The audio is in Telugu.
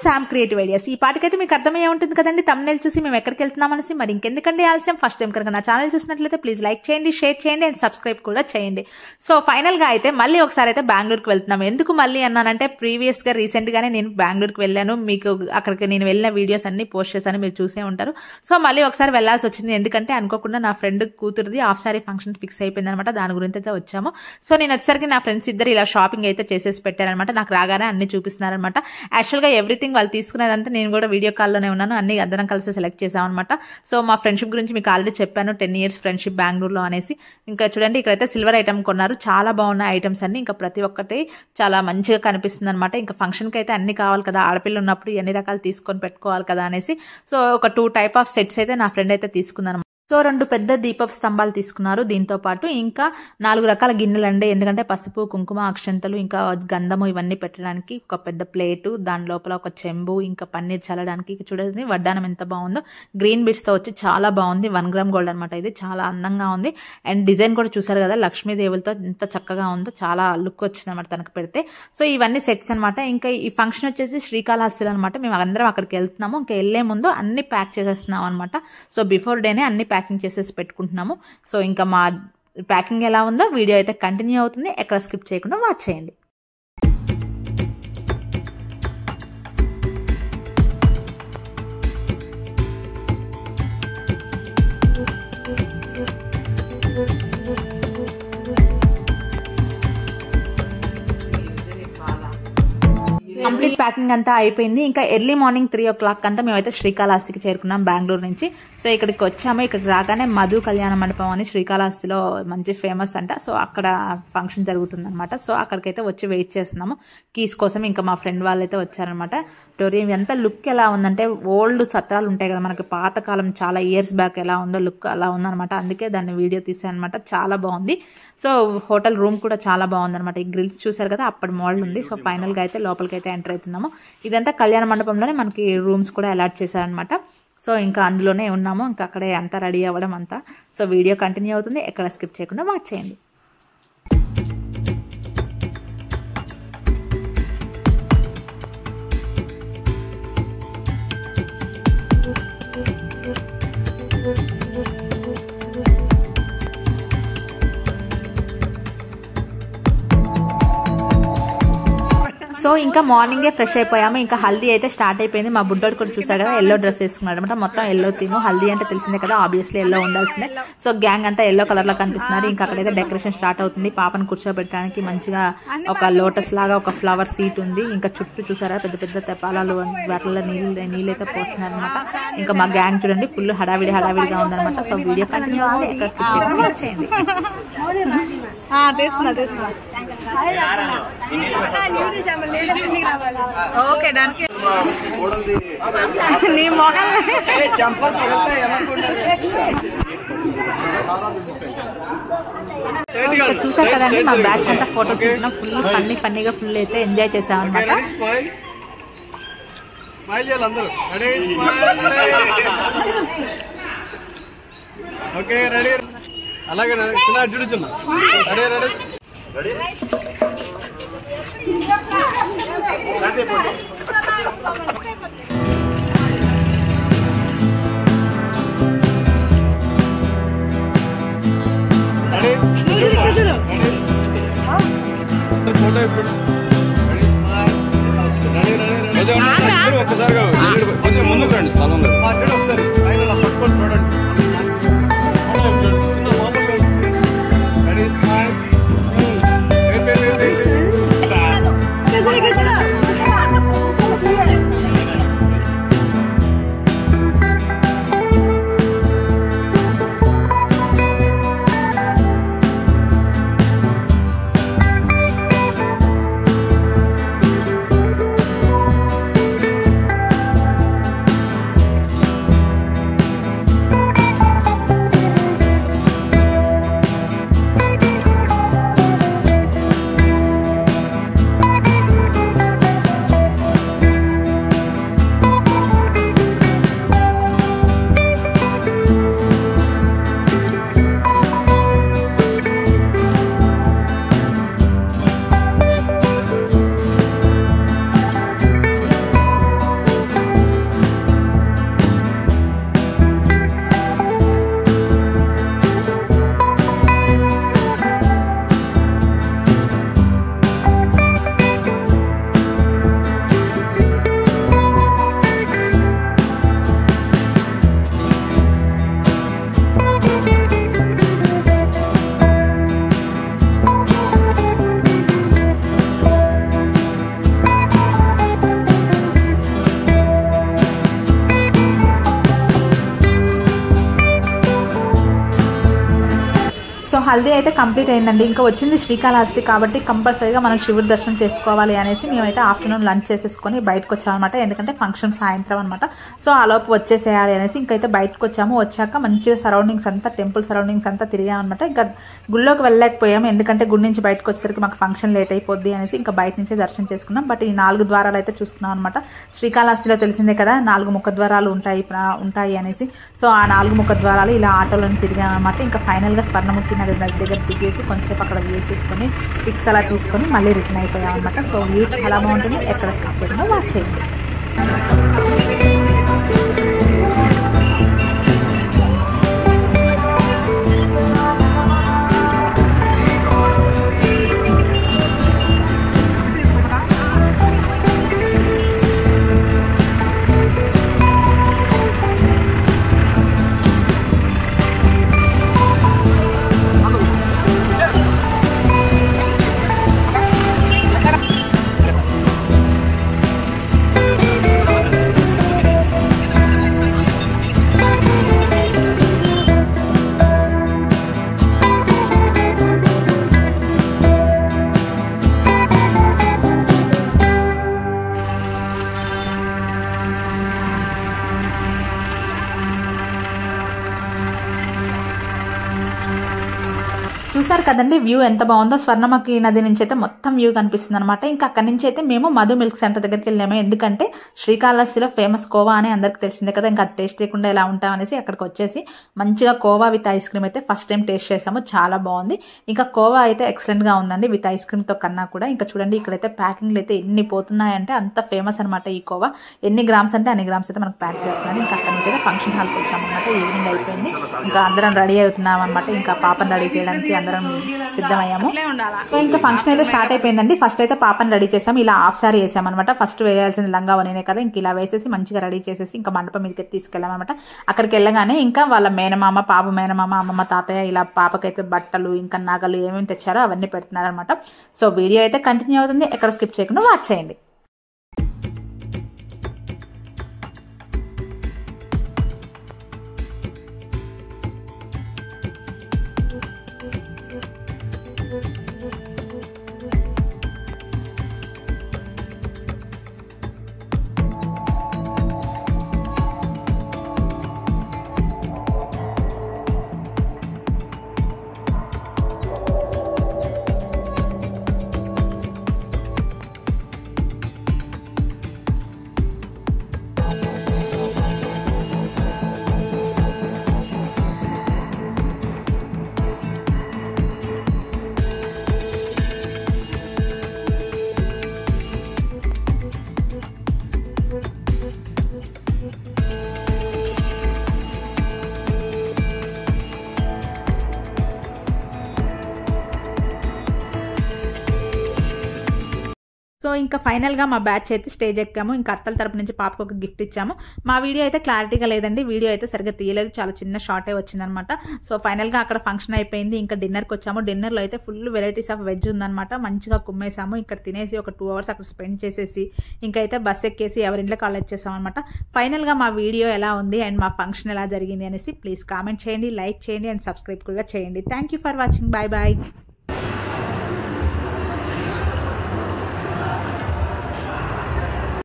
Sam creative ideas. ఈ పాటికైతే మీకు అర్థమయ్యే ఉంటుంది కదండి థంబ్నెయిల్ చూసి మేము ఎక్కడికి వెళ్తున్నామనేసి. మరి ఇంకెందుకంటే ఆలస్యం, ఫస్ట్ టైం కనుక నా ఛానల్ చూసినట్లయితే ప్లీజ్ లైక్ చేయండి, షేర్ చేయండి అండ్ సబ్స్క్రైబ్ కూడా చేయండి. సో ఫైనల్ గా అయితే మళ్ళీ ఒకసారి అయితే బెంగళూరుకి వెళ్తున్నాము. ఎందుకు మళ్ళీ అన్నానంటే ప్రీవియస్ గా రీసెంట్ గానే నేను బెంగళూరుకి వెళ్ళాను. మీకు అక్కడికి నేను వెళ్ళిన వీడియోస్ అన్ని పోస్ట్ చేశాను, మీరు చూసే ఉంటారు. సో మళ్ళీ ఒకసారి వెళ్లాల్సి వచ్చింది. ఎందుకంటే అనుకోకుండా నా ఫ్రెండ్ కూతురుది హాఫ్ సారీ ఫంక్షన్ ఫిక్స్ అయిపోయింది అనమాట. దాని గురించి అయితే వచ్చాము. సో నేను వచ్చేసరికి నా ఫ్రెండ్స్ ఇద్దరు ఇలా షాపింగ్ అయితే చేసేసి పెట్టారనమాట. నాకు రాగానే అన్ని చూపిస్తున్నారనమాట. యాక్చువల్ గా ఎవ్రీథింగ్ వాళ్ళు తీసుకునేదంతా నేను కూడా వీడియో కాల్లోనే ఉన్నాను. అన్ని అందరం కలిసి సెలెక్ట్ చేసాం అనమాట. సో మా ఫ్రెండ్షిప్ గురించి మీకు ఆల్రెడీ చెప్పాను, 10 years ఫ్రెండ్షిప్ బెంగళూరులో అనేసి. ఇంకా చూడండి ఇక్కడైతే సిల్వర్ ఐటమ్ కొన్నారు. చాలా బాగున్నాయి ఐటమ్స్ అన్ని. ఇంకా ప్రతి ఒక్కటి చాలా మంచిగా కనిపిస్తుంది అనమాట. ఇంకా ఫంక్షన్ కి అయితే అన్ని కావాలి కదా, ఆడపిల్ల ఉన్నప్పుడు ఎన్ని రకాలు తీసుకొని పెట్టుకోవాలి కదా అనేసి. సో ఒక 2 type of సెట్స్ అయితే నా ఫ్రెండ్ అయితే తీసుకున్నాను. సో 2 పెద్ద దీపపు స్తంభాలు తీసుకున్నారు. దీంతో పాటు ఇంకా 4 రకాల గిన్నెలు అండి. ఎందుకంటే పసుపు, కుంకుమ, అక్షంతలు, ఇంకా గంధము ఇవన్నీ పెట్టడానికి ఒక పెద్ద ప్లేటు, దాని లోపల ఒక చెంబు, ఇంకా పన్నీర్ చల్లడానికి. చూడండి వడ్డానం ఎంత బాగుందో, గ్రీన్ బిట్స్ తో వచ్చి చాలా బాగుంది. 1 gram గోల్డ్ అనమాట. ఇది చాలా అందంగా ఉంది. అండ్ డిజైన్ కూడా చూసారు కదా, లక్ష్మీదేవులతో ఎంత చక్కగా ఉందో, చాలా లుక్ వచ్చింది అనమాట తనకు పెడితే. సో ఇవన్నీ సెట్స్ అనమాట. ఇంకా ఈ ఫంక్షన్ వచ్చేసి శ్రీకాళహస్తిలో అనమాట. మేము అందరం అక్కడికి వెళ్తున్నాము. ఇంకా వెళ్లే ముందు అన్ని ప్యాక్ చేసేస్తున్నాం అనమాట. సో బిఫోర్ డేనే అన్ని ప్యాకింగ్ చేసేసి పెట్టుకుంటున్నాము. సో ఇంకా మా ప్యాకింగ్ ఎలా ఉందో వీడియో అయితే కంటిన్యూ అవుతుంది. ఎక్కడ స్కిప్ చేయకుండా వాచ్ చేయండి. కంప్లీట్ ప్యాకింగ్ అంతా అయిపోయింది. ఇంకా ఎర్లీ మార్నింగ్ 3 o'clock అంతా మేమైతే శ్రీకాళహస్తికి చేరుకున్నాం బెంగళూరు నుంచి. సో ఇక్కడికి వచ్చాము. ఇక్కడికి రాగానే మధు కళ్యాణ మండపం అని శ్రీకాళహస్తిలో మంచి ఫేమస్ అంట. సో అక్కడ ఫంక్షన్ జరుగుతుంది అనమాట. సో అక్కడికైతే వచ్చి వెయిట్ చేస్తున్నాము కీస్ కోసం. ఇంకా మా ఫ్రెండ్ వాళ్ళు అయితే వచ్చారనమాట. టోరియం ఎంత లుక్ ఎలా ఉందంటే, ఓల్డ్ సత్రాలు ఉంటాయి కదా మనకి, పాతకాలం చాలా ఇయర్స్ బ్యాక్ ఎలా ఉందో లుక్ అలా ఉందనమాట. అందుకే దాన్ని వీడియో తీసాను అనమాట. చాలా బాగుంది. సో హోటల్ రూమ్ కూడా చాలా బాగుందనమాట. ఈ గ్రిల్స్ చూసారు కదా, అప్పటి మోడల్ ఉంది. సో ఫైనల్ గా అయితే లోపలికి అయితే ఎంటర్ అవుతున్నాము. ఇదంతా కళ్యాణ మండపంలోనే మనకి రూమ్స్ కూడా అలాట్ చేశారనమాట. సో ఇంకా అందులోనే ఉన్నాము. ఇంకా అక్కడే అంతా రెడీ అవ్వడం అంతా. సో వీడియో కంటిన్యూ అవుతుంది. ఎక్కడ స్కిప్ చేయకుండా వాచ్ చేయండి. సో ఇంకా మార్నింగే ఫ్రెష్ అయిపోయాము. ఇంకా హల్దీ అయితే స్టార్ట్ అయిపోయింది. మా బుడ్డోడు కూడా చూసారు కదా, ఎల్లో డ్రెస్ వేసుకున్నాడు అనమాట. మొత్తం ఎల్లో థీమ్. హల్దీ అంటే తెలిసిందే కదా, ఆబ్వియస్లీ ఎల్లో ఉండాల్సిందే. సో గ్యాంగ్ అంతా ఎల్లో కలర్ లో కనిపిస్తున్నారు. ఇంకా అక్కడైతే డెకరేషన్ స్టార్ట్ అవుతుంది. పాపను కూర్చోబెట్టడానికి మంచిగా ఒక లోటస్ లాగా ఒక ఫ్లవర్ సీట్ ఉంది. ఇంకా చుట్టూ చూసారా పెద్ద పెద్ద తెపాలాలు, వాటిలో నీళ్ళైతే పోస్తున్నారు అనమాట. ఇంకా మా గ్యాంగ్ చూడండి ఫుల్ హడావిడిగా ఉందన్నమాట. సో వీడియో కంటిన్యూ అవ్వాలి. ఎక్కడ స్కిప్ చేయకుండా చేయండి. ఓకే దానికి నీ మొగల్ చూసారు కదండి, మా బ్యాచ్ అంతా ఫోటోస్ తీసుకున్నాం. ఫుల్ ఫన్నీగా ఫుల్ అయితే ఎంజాయ్ చేసాం అనమాట. అలాగే చూడుచున్నా. ఒక్కసారిగా కొంచెం ముందుకు రండి, స్థలం ఒకసారి పట్టుకొని చూడండి. హల్దీ అయితే కంప్లీట్ అయిందండి. ఇంకా వచ్చింది శ్రీకాళహస్తి కాబట్టి కంపల్సరీగా మనం శివుడి దర్శనం చేసుకోవాలి అనేసి మేమైతే ఆఫ్టర్నూన్ లంచ్ చేసేసుకొని బయటకు వచ్చామన్నమాట. ఎందుకంటే ఫంక్షన్ సాయంత్రం అనమాట. సో ఆ లోపు వచ్చేసేయాలి అనేసి ఇంకైతే బయటకు వచ్చాము. వచ్చాక మంచిగా సరౌండింగ్స్ అంతా టెంపుల్ సరౌండింగ్స్ అంతా తిరిగామన్నమాట. ఇంకా గుళ్ళోకి వెళ్ళలేకపోయాము ఎందుకంటే గుడి నుంచి బయటకు వచ్చేసరికి మాకు ఫంక్షన్ లేట్ అయిపోద్ది అనేసి ఇంకా బయట నుంచే దర్శనం చేసుకున్నాం. బట్ ఈ 4 ద్వారాలు అయితే చూసుకున్నాం అనమాట. శ్రీకాళహస్తిలో తెలిసిందే కదా 4 ముఖద్వారాలు ఉంటాయి అనేసి. సో ఆ 4 ముఖద్వారాలు ఇలా ఆటోలను తిరిగామన్నమాట. ఇంకా ఫైనల్గా స్వర్ణముఖి నగర్ దగ్గర దిగేసి కొంచెంసేపు అక్కడ వ్యూ చేసుకొని పిక్స్ అలా తీసుకొని మళ్ళీ రిటర్న్ అయిపోయాం అనమాట. సో వ్యూ చాలా బాగుంటుంది. ఎక్కడ స్కిప్ చేయకుండా వాచ్ చేయండి. చూసారు కదండి వ్యూ ఎంత బాగుందో. స్వర్ణముఖి నది నుంచి అయితే మొత్తం వ్యూ కనిపిస్తుంది అనమాట. ఇంకా అక్కడి నుంచి అయితే మేము మధు మిల్క్ సెంటర్ దగ్గరికి వెళ్ళాము. ఎందుకంటే శ్రీకాళహస్తిలో ఫేమస్ కోవా అని అందరికి తెలిసిందే కదా. ఇంకా అది టేస్ట్ లేకుండా ఎలా ఉంటామనేసి అక్కడికి వచ్చేసి మంచిగా కోవా విత్ ఐస్ క్రీమ్ అయితే ఫస్ట్ టైం టేస్ట్ చేసాము. చాలా బాగుంది. ఇంకా కోవా అయితే ఎక్సలెంట్ గా ఉందండి విత్ ఐస్ క్రీమ్ తో కన్నా కూడా. ఇంకా చూడండి ఇక్కడైతే ప్యాకింగ్లు అయితే ఎన్ని పోతున్నాయంటే అంత ఫేమస్ అనమాట ఈ కోవా. ఎన్ని గ్రామ్స్ అంటే అన్ని గ్రామ్స్ అయితే మనకు ప్యాక్ చేస్తున్నారు. ఇంకా అక్కడి నుంచి అయితే ఫంక్షన్ హాల్కి వచ్చాము అనమాట. ఈవినింగ్ అయిపోయింది. ఇంకా అందరం రెడీ అవుతున్నాం అనమాట. ఇంకా పాపను రెడీ చేయడానికి అందరం సిద్ధమయ్యాము. సో ఇంకా ఫంక్షన్ అయితే స్టార్ట్ అయిపోయిందండి. ఫస్ట్ అయితే పాపని రెడీ చేసాం. ఇలా హాఫ్ సారీ వేసాం అనమాట. ఫస్ట్ వేయాల్సిన లంగా వనేనే కదా. ఇంక ఇలా వేసేసి మంచిగా రెడీ చేసేసి ఇంకా మండపం మీదకి తీసుకెళ్ళామన్నమాట. అక్కడికి వెళ్ళగానే ఇంకా వాళ్ళ మేనమామ, పాప మేనమామ, అమ్మమ్మ, తాతయ్య ఇలా పాపకైతే బట్టలు ఇంకా నగలు ఏమేమి తెచ్చారో అవన్నీ పెడుతున్నారనమాట. సో వీడియో అయితే కంటిన్యూ అవుతుంది. ఎక్కడ స్కిప్ చేయకుండా వాచ్ చేయండి. సో ఇంకా ఫైనల్గా మా బ్యాచ్ అయితే స్టేజ్ ఎక్కాము. ఇంకా అత్తల తరపు నుంచి పాపకు ఒక గిఫ్ట్ ఇచ్చాము. మా వీడియో అయితే క్లారిటీగా లేదండి. వీడియో అయితే సరిగ్గా తీయలేదు. చాలా చిన్న షార్టే వచ్చిందనమాట. సో ఫైనల్గా అక్కడ ఫంక్షన్ అయిపోయింది. ఇంకా డిన్నర్కి వచ్చాము. డిన్నర్లో అయితే ఫుల్ వెరైటీస్ ఆఫ్ వెజ్ ఉందనమాట. మంచిగా కుమ్మేసాము. ఇక్కడ తినేసి ఒక 2 hours అక్కడ స్పెండ్ చేసేసి ఇంకైతే బస్ ఎక్కేసి ఎవరింట్లో కాలేజ్ చేసాం అనమాట. ఫైనల్గా మా వీడియో ఎలా ఉంది అండ్ మా ఫంక్షన్ ఎలా జరిగింది అనేసి ప్లీజ్ కామెంట్ చేయండి, లైక్ చేయండి అండ్ సబ్స్క్రైబ్ కూడా చేయండి. Thank you for watching. Bye bye.